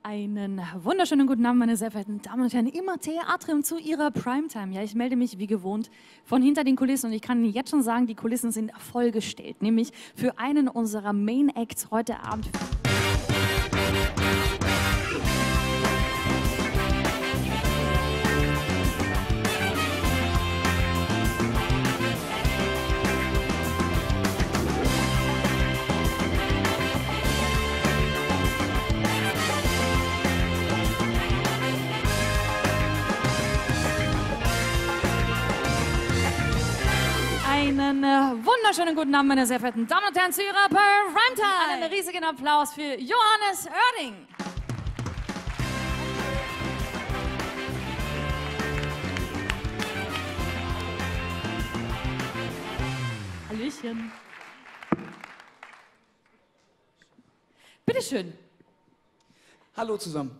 Einen wunderschönen guten Abend, meine sehr verehrten Damen und Herren, im Theatrium zu Ihrer Primetime. Ja, ich melde mich wie gewohnt von hinter den Kulissen und ich kann Ihnen jetzt schon sagen, die Kulissen sind vollgestellt, nämlich für einen unserer Main Acts heute Abend. Einen wunderschönen guten Abend, meine sehr verehrten Damen und Herren, zu Ihrer Primetime. Einen riesigen Applaus für Johannes Oerding. Hallöchen. Bitteschön. Hallo zusammen.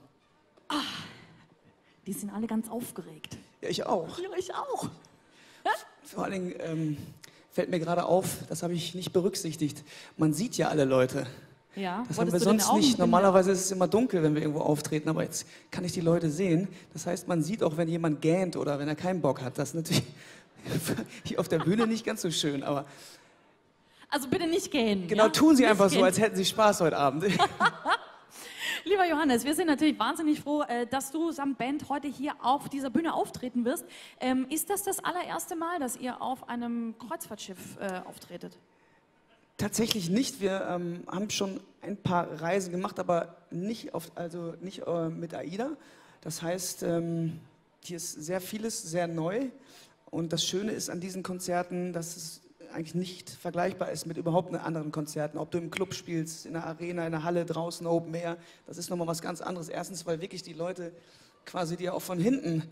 Die sind alle ganz aufgeregt. Ja, ich auch. Ja, ich auch. Vor allen Dingen fällt mir gerade auf, das habe ich nicht berücksichtigt. Man sieht ja alle Leute. Ja, Das haben wir sonst nicht. Normalerweise ist es immer dunkel, wenn wir irgendwo auftreten, aber jetzt kann ich die Leute sehen. Das heißt, man sieht auch, wenn jemand gähnt oder wenn er keinen Bock hat. Das ist natürlich hier auf der Bühne nicht ganz so schön, aber... Also bitte nicht gehen. Genau, ja? tun Sie Nicht einfach gehen. so, als hätten Sie Spaß heute Abend. Lieber Johannes, wir sind natürlich wahnsinnig froh, dass du samt Band heute hier auf dieser Bühne auftreten wirst. Ist das allererste Mal, dass ihr auf einem Kreuzfahrtschiff auftretet? Tatsächlich nicht. Wir haben schon ein paar Reisen gemacht, aber nicht mit AIDA. Das heißt, hier ist sehr vieles sehr neu. Und das Schöne ist an diesen Konzerten, dass es eigentlich nicht vergleichbar ist mit überhaupt anderen Konzerten. Ob du im Club spielst, in der Arena, in der Halle, draußen, Open Air, das ist nochmal was ganz anderes. Erstens, weil wirklich die Leute quasi dir auch von hinten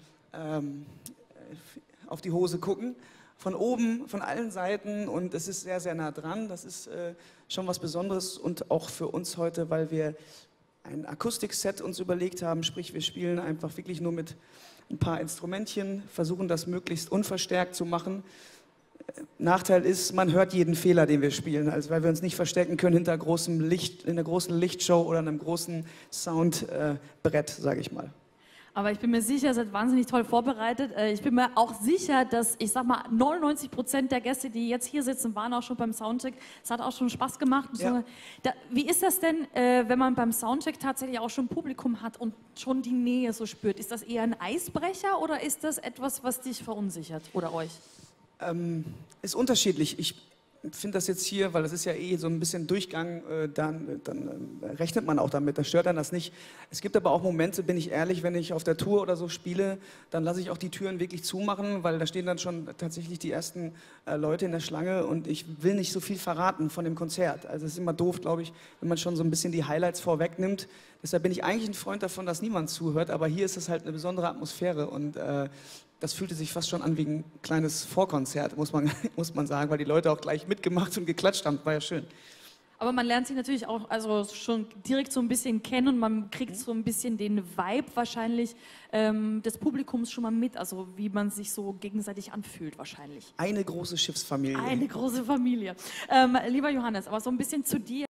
auf die Hose gucken, von oben, von allen Seiten, und es ist sehr, sehr nah dran. Das ist schon was Besonderes und auch für uns heute, weil wir ein Akustikset uns überlegt haben, sprich wir spielen einfach wirklich nur mit ein paar Instrumentchen, versuchen das möglichst unverstärkt zu machen. Nachteil ist, man hört jeden Fehler, den wir spielen, also weil wir uns nicht verstecken können hinter großem Licht, in einer großen Lichtshow oder einem großen Soundbrett, sage ich mal. Aber ich bin mir sicher, ihr seid wahnsinnig toll vorbereitet. Ich bin mir auch sicher, dass, ich sag mal, 99% der Gäste, die jetzt hier sitzen, waren auch schon beim Soundcheck. Es hat auch schon Spaß gemacht. Ja. Wie ist das denn, wenn man beim Soundcheck tatsächlich auch schon Publikum hat und schon die Nähe so spürt? Ist das eher ein Eisbrecher oder ist das etwas, was dich verunsichert oder euch? Ist unterschiedlich. Ich finde das jetzt hier, weil das ist ja eh so ein bisschen Durchgang, dann rechnet man auch damit, das stört dann das nicht. Es gibt aber auch Momente, bin ich ehrlich, wenn ich auf der Tour oder so spiele, dann lasse ich auch die Türen wirklich zumachen, weil da stehen dann schon tatsächlich die ersten Leute in der Schlange und ich will nicht so viel verraten von dem Konzert. Also es ist immer doof, glaube ich, wenn man schon so ein bisschen die Highlights vorwegnimmt. Deshalb bin ich eigentlich ein Freund davon, dass niemand zuhört, aber hier ist es halt eine besondere Atmosphäre und das fühlte sich fast schon an wie ein kleines Vorkonzert, muss man sagen, weil die Leute auch gleich mitgemacht und geklatscht haben. War ja schön. Aber man lernt sich natürlich auch also schon direkt so ein bisschen kennen und man kriegt so ein bisschen den Vibe wahrscheinlich des Publikums schon mal mit, also wie man sich so gegenseitig anfühlt wahrscheinlich. Eine große Schiffsfamilie. Eine große Familie. Lieber Johannes, aber so ein bisschen zu dir.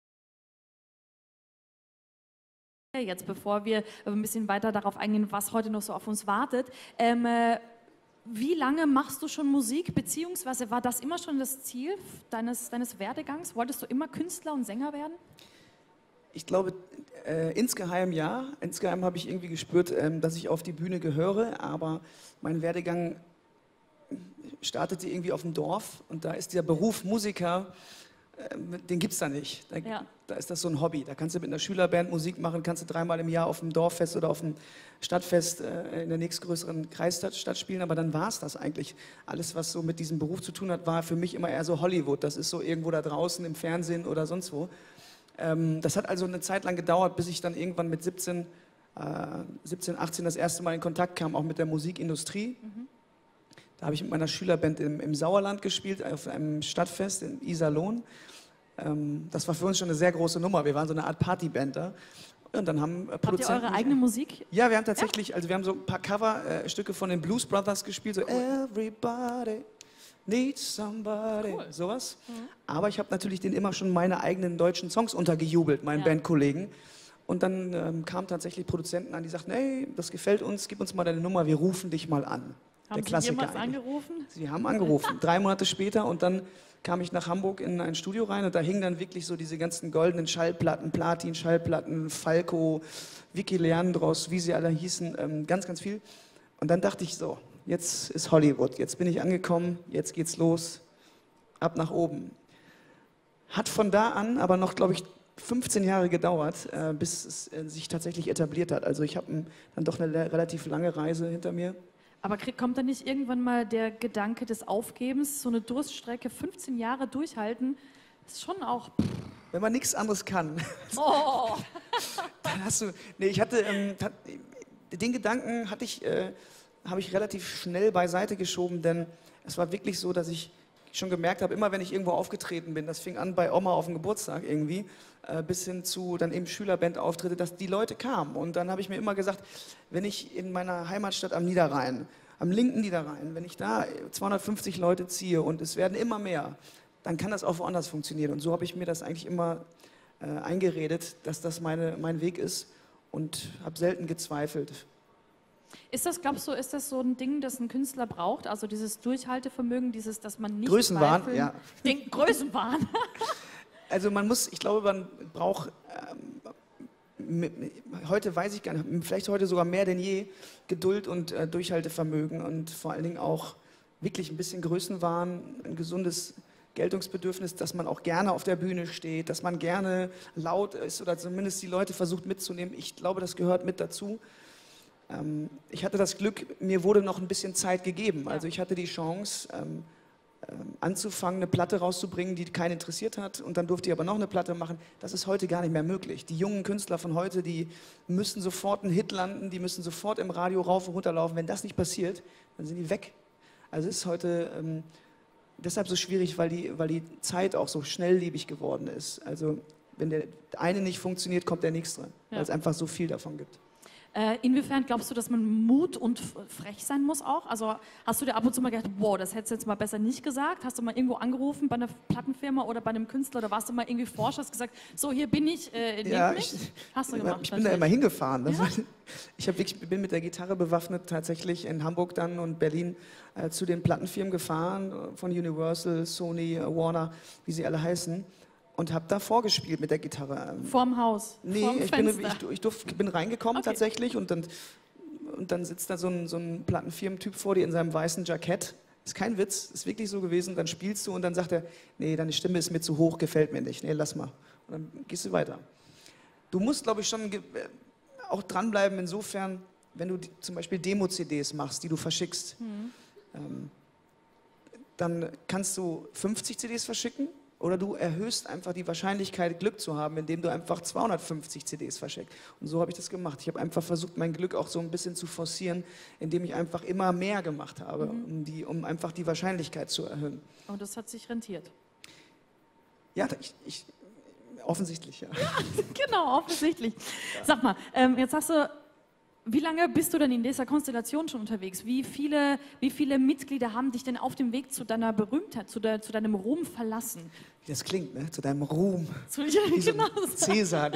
Jetzt, bevor wir ein bisschen weiter darauf eingehen, was heute noch so auf uns wartet. Wie lange machst du schon Musik, beziehungsweise war das immer schon das Ziel deines Werdegangs? Wolltest du immer Künstler und Sänger werden? Ich glaube, insgeheim ja. Insgeheim habe ich irgendwie gespürt, dass ich auf die Bühne gehöre, aber mein Werdegang startete irgendwie auf dem Dorf und da ist der Beruf Musiker, den gibt es da nicht. Da ist das so ein Hobby. Da kannst du mit einer Schülerband Musik machen, kannst du 3-mal im Jahr auf dem Dorffest oder auf dem Stadtfest in der nächstgrößeren Kreisstadt spielen, aber dann war es das eigentlich. Alles, was so mit diesem Beruf zu tun hat, war für mich immer eher so Hollywood. Das ist so irgendwo da draußen im Fernsehen oder sonst wo. Das hat also eine Zeit lang gedauert, bis ich dann irgendwann mit 17, 18 das erste Mal in Kontakt kam, auch mit der Musikindustrie. Da habe ich mit meiner Schülerband im Sauerland gespielt, auf einem Stadtfest in Iserlohn. Das war für uns schon eine sehr große Nummer. Wir waren so eine Art Partyband da. Und dann haben Produzenten... Habt ihr eure eigene Musik? Ja, wir haben tatsächlich, also wir haben so ein paar Coverstücke von den Blues Brothers gespielt, so Everybody needs somebody, Cool. sowas. Aber ich habe natürlich denen immer schon meine eigenen deutschen Songs untergejubelt, meinen Bandkollegen. Und dann kamen tatsächlich Produzenten an, die sagten, hey, das gefällt uns, gib uns mal deine Nummer, wir rufen dich mal an. Haben Sie jemals angerufen? Sie haben angerufen, 3 Monate später, und dann kam ich nach Hamburg in ein Studio rein und da hingen dann wirklich so diese ganzen goldenen Schallplatten, Platin-Schallplatten, Falco, Vicky Leandros, wie sie alle hießen, ganz, ganz viel. Und dann dachte ich so, jetzt ist Hollywood, jetzt bin ich angekommen, jetzt geht's los, ab nach oben. Hat von da an aber noch, glaube ich, 15 Jahre gedauert, bis es sich tatsächlich etabliert hat. Also ich habe dann doch eine relativ lange Reise hinter mir. Aber kommt da nicht irgendwann mal der Gedanke des Aufgebens, so eine Durststrecke 15 Jahre durchhalten, ist schon auch... Wenn man nichts anderes kann, Oh. dann hast du... Nee, ich hatte... den Gedanken habe ich relativ schnell beiseite geschoben, denn es war wirklich so, dass ich schon gemerkt habe, immer wenn ich irgendwo aufgetreten bin, das fing an bei Oma auf dem Geburtstag irgendwie, bis hin zu dann eben Schülerbandauftritte, dass die Leute kamen. Und dann habe ich mir immer gesagt, wenn ich in meiner Heimatstadt am Niederrhein, am linken Niederrhein, wenn ich da 250 Leute ziehe und es werden immer mehr, dann kann das auch woanders funktionieren. Und so habe ich mir das eigentlich immer eingeredet, dass das mein Weg ist, und habe selten gezweifelt. Glaubst du, ist das so ein Ding, das ein Künstler braucht? Also dieses Durchhaltevermögen, dass man nicht Größenwahn, zweifeln- ja. Den Größenwahn. Also ich glaube, man braucht, heute weiß ich gar nicht, vielleicht heute sogar mehr denn je, Geduld und Durchhaltevermögen und vor allen Dingen auch wirklich ein bisschen Größenwahn, ein gesundes Geltungsbedürfnis, dass man auch gerne auf der Bühne steht, dass man gerne laut ist oder zumindest die Leute versucht mitzunehmen. Ich glaube, das gehört mit dazu. Ich hatte das Glück, mir wurde noch ein bisschen Zeit gegeben. Also ich hatte die Chance, anzufangen, eine Platte rauszubringen, die keinen interessiert hat, und dann durfte ich aber noch eine Platte machen. Das ist heute gar nicht mehr möglich. Die jungen Künstler von heute, die müssen sofort einen Hit landen, die müssen sofort im Radio rauf und runter laufen. Wenn das nicht passiert, dann sind die weg. Also es ist heute deshalb so schwierig, weil die Zeit auch so schnelllebig geworden ist. Also wenn der eine nicht funktioniert, kommt der nächste, weil es einfach so viel davon gibt. Inwiefern glaubst du, dass man Mut und frech sein muss auch? Also hast du dir ab und zu mal gedacht, wow, das hättest du jetzt mal besser nicht gesagt? Hast du mal irgendwo angerufen bei einer Plattenfirma oder bei einem Künstler, oder warst du mal irgendwie Forscher, hast gesagt, so hier bin ich, nehmt mich? Hast du gemacht? Ich bin da immer hingefahren. Bin mit der Gitarre bewaffnet tatsächlich in Hamburg dann und Berlin zu den Plattenfirmen gefahren, von Universal, Sony, Warner, wie sie alle heißen. Und habe da vorgespielt mit der Gitarre. Vorm Haus? Nee, vorm ich bin reingekommen tatsächlich, und dann sitzt da so ein Plattenfirmentyp vor dir in seinem weißen Jackett. Ist kein Witz, ist wirklich so gewesen. Dann spielst du und dann sagt er, nee, deine Stimme ist mir zu hoch, gefällt mir nicht. Nee, lass mal. Und dann gehst du weiter. Du musst, glaube ich, schon auch dranbleiben insofern, wenn du zum Beispiel Demo-CDs machst, die du verschickst. Dann kannst du 50 CDs verschicken. Oder du erhöhst einfach die Wahrscheinlichkeit, Glück zu haben, indem du einfach 250 CDs verschickst. Und so habe ich das gemacht. Ich habe einfach versucht, mein Glück auch so ein bisschen zu forcieren, indem ich einfach immer mehr gemacht habe, um einfach die Wahrscheinlichkeit zu erhöhen. Und das hat sich rentiert. Ja, offensichtlich, ja. Genau, offensichtlich. Sag mal, jetzt hast du... Wie lange bist du denn in dieser Konstellation schon unterwegs? Wie viele Mitglieder haben dich denn auf dem Weg zu deiner Berühmtheit, zu deinem Ruhm verlassen? Wie das klingt, ne? Zu deinem Ruhm. Wie so Cäsar.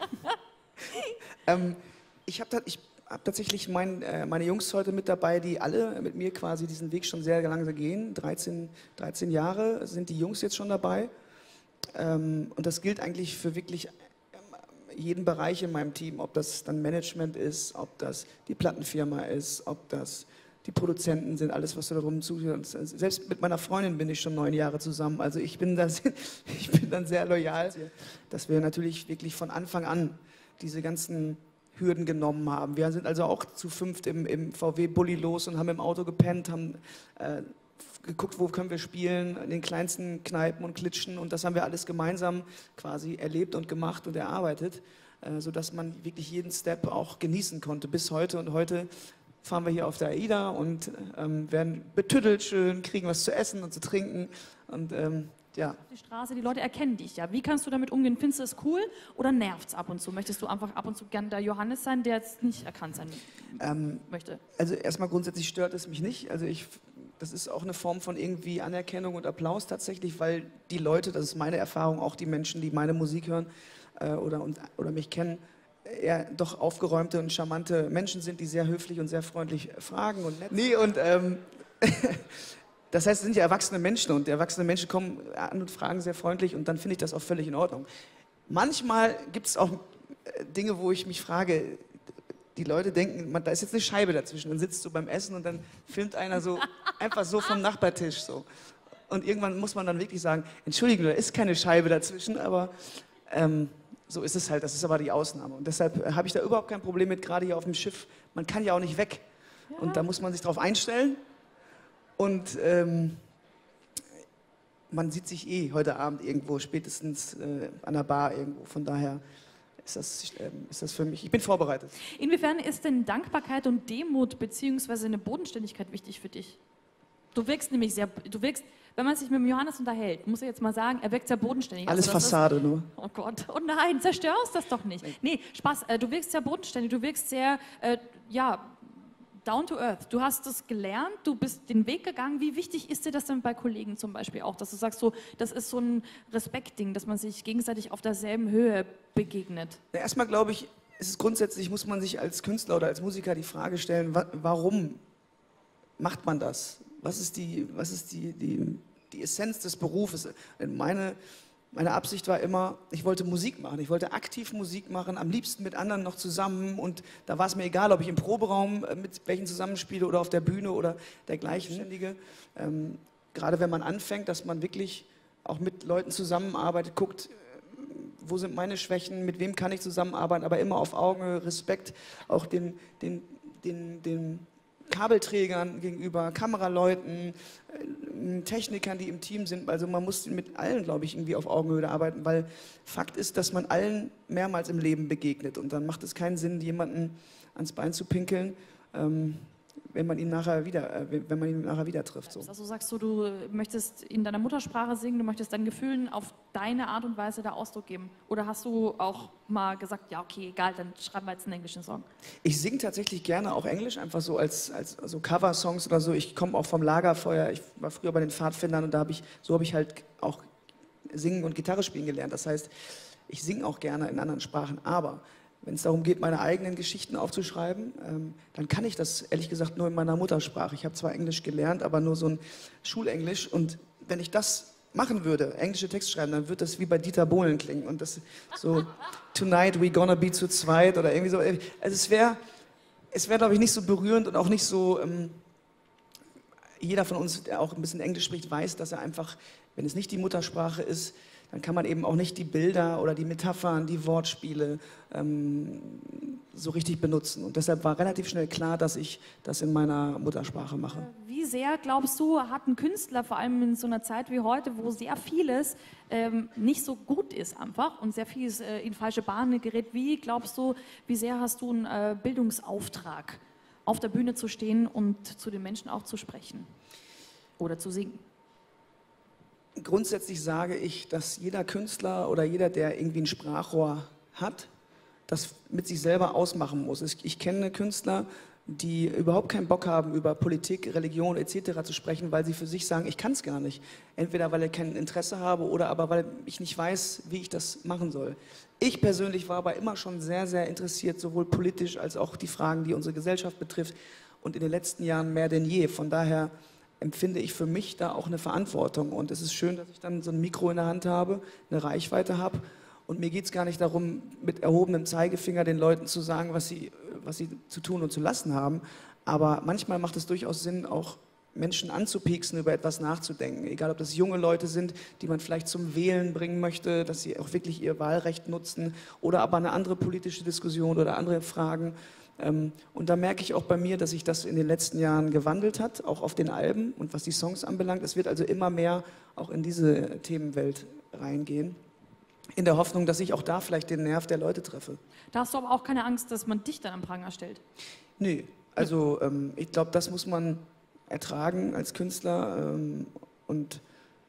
Ich habe tatsächlich meine Jungs heute mit dabei, die alle mit mir quasi diesen Weg schon sehr langsam gehen. 13 Jahre sind die Jungs jetzt schon dabei. Und das gilt eigentlich für wirklich jeden Bereich in meinem Team, ob das dann Management ist, ob das die Plattenfirma ist, ob das die Produzenten sind, alles, was du darum zuhörst. Selbst mit meiner Freundin bin ich schon 9 Jahre zusammen, also ich bin dann sehr loyal, dass wir natürlich wirklich von Anfang an diese ganzen Hürden genommen haben. Wir sind also auch zu 5 im VW-Bulli los und haben im Auto gepennt, haben geguckt, wo können wir spielen, in den kleinsten Kneipen und Klitschen, und das haben wir alles gemeinsam quasi erlebt und gemacht und erarbeitet, sodass man wirklich jeden Step auch genießen konnte bis heute. Und heute fahren wir hier auf der AIDA und werden betüttelt schön, kriegen was zu essen und zu trinken und ja. Die Straße, die Leute erkennen dich ja. Wie kannst du damit umgehen? Findest du es cool oder nervt es ab und zu? Möchtest du einfach ab und zu gern der Johannes sein, der jetzt nicht erkannt sein möchte? Also erstmal grundsätzlich stört es mich nicht. Also das ist auch eine Form von irgendwie Anerkennung und Applaus tatsächlich, weil die Leute, das ist meine Erfahrung, auch die Menschen, die meine Musik hören oder mich kennen, eher doch aufgeräumte und charmante Menschen sind, die sehr höflich und sehr freundlich fragen und nett. Nee, und das heißt, es sind ja erwachsene Menschen und erwachsene Menschen kommen an und fragen sehr freundlich und dann finde ich das auch völlig in Ordnung. Manchmal gibt es auch Dinge, wo ich mich frage, die Leute denken, da ist jetzt eine Scheibe dazwischen, dann sitzt du beim Essen und dann filmt einer so einfach so vom Nachbartisch so. Und irgendwann muss man dann wirklich sagen, Entschuldigung, da ist keine Scheibe dazwischen, aber so ist es halt, das ist aber die Ausnahme. Und deshalb habe ich da überhaupt kein Problem mit, gerade hier auf dem Schiff, man kann ja auch nicht weg. Ja. Und da muss man sich drauf einstellen. Und man sieht sich heute Abend irgendwo, spätestens an der Bar irgendwo. Von daher ist das für mich, ich bin vorbereitet. Inwiefern ist denn Dankbarkeit und Demut beziehungsweise eine Bodenständigkeit wichtig für dich? Du wirkst nämlich wenn man sich mit dem Johannes unterhält, muss ich jetzt mal sagen, er wirkt sehr bodenständig. Alles also Fassade nur. Oh Gott, oh nein, zerstörst das doch nicht. Nee, Spaß, du wirkst sehr bodenständig, du wirkst sehr, down to earth. Du hast es gelernt, du bist den Weg gegangen. Wie wichtig ist dir das denn bei Kollegen zum Beispiel auch, dass du sagst, so, das ist so ein Respektding, dass man sich gegenseitig auf derselben Höhe begegnet? Ja, erstmal glaube ich, grundsätzlich muss man sich als Künstler oder als Musiker die Frage stellen, warum macht man das? Was ist die Essenz des Berufes? Meine Absicht war immer, ich wollte Musik machen. Ich wollte aktiv Musik machen, am liebsten mit anderen noch zusammen. Und da war es mir egal, ob ich im Proberaum mit welchen zusammenspiele oder auf der Bühne oder dergleichen. Gerade wenn man anfängt, dass man wirklich auch mit Leuten zusammenarbeitet, guckt, wo sind meine Schwächen, mit wem kann ich zusammenarbeiten, aber immer auf Augenhöhe, Respekt, auch den Kabelträgern gegenüber, Kameraleuten, Technikern, die im Team sind. Also man muss mit allen, glaube ich, irgendwie auf Augenhöhe arbeiten, weil Fakt ist, dass man allen mehrmals im Leben begegnet. Und dann macht es keinen Sinn, jemanden ans Bein zu pinkeln, wenn man ihn nachher wieder trifft. So. Also sagst du möchtest in deiner Muttersprache singen, du möchtest deinen Gefühlen auf deine Art und Weise da Ausdruck geben? Oder hast du auch mal gesagt, ja okay, egal, dann schreiben wir jetzt einen englischen Song? Ich singe tatsächlich gerne auch Englisch, einfach so als so Cover-Songs oder so. Ich komme auch vom Lagerfeuer, ich war früher bei den Pfadfindern und so habe ich halt auch Singen und Gitarre spielen gelernt. Das heißt, ich singe auch gerne in anderen Sprachen, aber wenn es darum geht, meine eigenen Geschichten aufzuschreiben, dann kann ich das ehrlich gesagt nur in meiner Muttersprache. Ich habe zwar Englisch gelernt, aber nur so ein Schulenglisch. Und wenn ich das machen würde, englische Text schreiben, dann würde das wie bei Dieter Bohlen klingen. Und das so, Tonight we gonna be zu zweit oder irgendwie so. Also es wäre, glaube ich, nicht so berührend und auch nicht so. Jeder von uns, der auch ein bisschen Englisch spricht, weiß, dass er einfach, wenn es nicht die Muttersprache ist, dann kann man eben auch nicht die Bilder oder die Metaphern, die Wortspiele so richtig benutzen. Und deshalb war relativ schnell klar, dass ich das in meiner Muttersprache mache. Wie sehr, glaubst du, hat ein Künstler, vor allem in so einer Zeit wie heute, wo sehr vieles nicht so gut ist einfach und sehr vieles in falsche Bahnen gerät, wie glaubst du, wie sehr hast du einen Bildungsauftrag, auf der Bühne zu stehen und zu den Menschen auch zu sprechen oder zu singen? Grundsätzlich sage ich, dass jeder Künstler oder jeder, der irgendwie ein Sprachrohr hat, das mit sich selber ausmachen muss. Ich kenne Künstler, die überhaupt keinen Bock haben, über Politik, Religion etc. zu sprechen, weil sie für sich sagen, ich kann es gar nicht. Entweder weil ich kein Interesse habe oder aber weil ich nicht weiß, wie ich das machen soll. Ich persönlich war aber immer schon sehr, sehr interessiert, sowohl politisch als auch die Fragen, die unsere Gesellschaft betrifft und in den letzten Jahren mehr denn je. Von daher empfinde ich für mich da auch eine Verantwortung. Und es ist schön, dass ich dann so ein Mikro in der Hand habe, eine Reichweite habe. Und mir geht es gar nicht darum, mit erhobenem Zeigefinger den Leuten zu sagen, was sie zu tun und zu lassen haben. Aber manchmal macht es durchaus Sinn, auch Menschen anzupieksen, über etwas nachzudenken. Egal, ob das junge Leute sind, die man vielleicht zum Wählen bringen möchte, dass sie auch wirklich ihr Wahlrecht nutzen, oder aber eine andere politische Diskussion oder andere Fragen. Und da merke ich auch bei mir, dass sich das in den letzten Jahren gewandelt hat, auch auf den Alben und was die Songs anbelangt. Es wird also immer mehr auch in diese Themenwelt reingehen, in der Hoffnung, dass ich auch da vielleicht den Nerv der Leute treffe. Da hast du aber auch keine Angst, dass man dich dann am Pranger stellt? Nee, also ich glaube, das muss man ertragen als Künstler und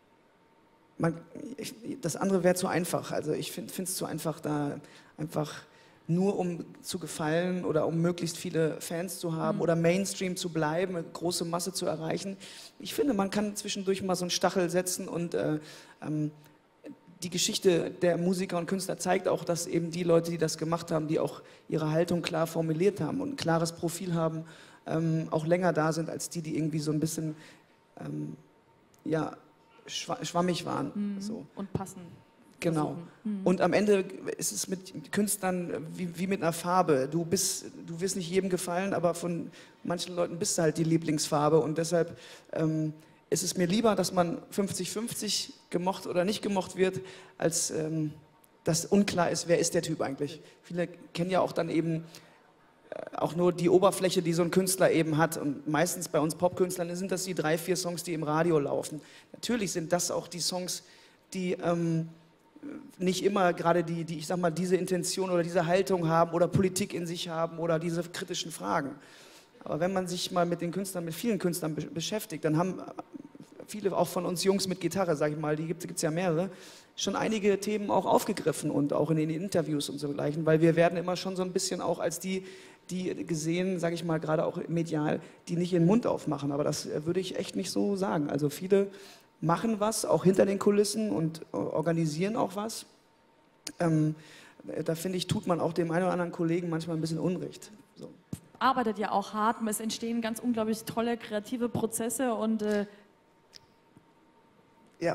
das andere wäre zu einfach. Also ich finde es zu einfach, da einfach nur um zu gefallen oder um möglichst viele Fans zu haben oder Mainstream zu bleiben, eine große Masse zu erreichen. Ich finde, man kann zwischendurch mal so einen Stachel setzen und die Geschichte der Musiker und Künstler zeigt auch, dass eben die Leute, die das gemacht haben, die auch ihre Haltung klar formuliert haben und ein klares Profil haben, auch länger da sind als die, die irgendwie so ein bisschen ja, schwammig waren. So. Und passen. Genau. Und am Ende ist es mit Künstlern wie mit einer Farbe. Du wirst nicht jedem gefallen, aber von manchen Leuten bist du halt die Lieblingsfarbe. Und deshalb ist es mir lieber, dass man 50-50 gemocht oder nicht gemocht wird, als dass unklar ist, wer ist der Typ eigentlich. Viele kennen ja auch dann eben auch nur die Oberfläche, die so ein Künstler eben hat. Und meistens bei uns Popkünstlern sind das die 3, 4 Songs, die im Radio laufen. Natürlich sind das auch die Songs, die nicht immer gerade ich sag mal, diese Intention oder diese Haltung haben oder Politik in sich haben oder diese kritischen Fragen. Aber wenn man sich mal mit vielen Künstlern beschäftigt, dann haben viele auch von uns Jungs mit Gitarre, sag ich mal, die gibt's ja mehrere, schon einige Themen auch aufgegriffen und auch in den Interviews und so gleichen, weil wir werden immer schon so ein bisschen auch als die gesehen, sage ich mal, gerade auch medial, die nicht ihren Mund aufmachen. Aber das würde ich echt nicht so sagen. Also viele machen was, auch hinter den Kulissen und organisieren auch was. Da finde ich, tut man auch dem einen oder anderen Kollegen manchmal ein bisschen Unrecht. So. Arbeitet ja auch hart, es entstehen ganz unglaublich tolle kreative Prozesse und ja.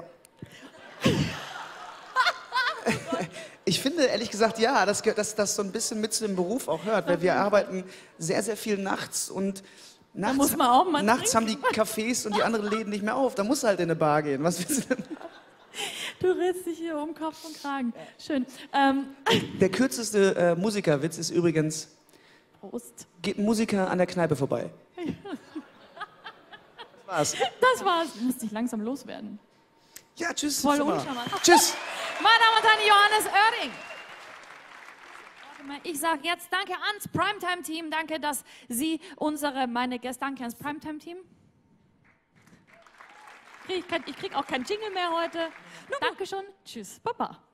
Ich finde ehrlich gesagt, ja, dass das so ein bisschen mit zu dem Beruf auch hört, weil wir arbeiten sehr, sehr viel nachts und nachts haben die Cafés und die anderen Läden nicht mehr auf. Da musst du halt in eine Bar gehen. Was willst du denn? Du redest dich hier um Kopf und Kragen. Schön. Der kürzeste Musikerwitz ist übrigens, Prost. Geht ein Musiker an der Kneipe vorbei. Das war's. Das war's. Du musst dich langsam loswerden. Ja, tschüss. Voll uncharmant. Tschüss. Meine Damen und Herren, Johannes Oerding. Ich sage jetzt danke ans Primetime-Team. Danke, dass Sie meine Gäste, danke ans Primetime-Team. Ich krieg auch kein Jingle mehr heute. Danke schon. Tschüss. Baba.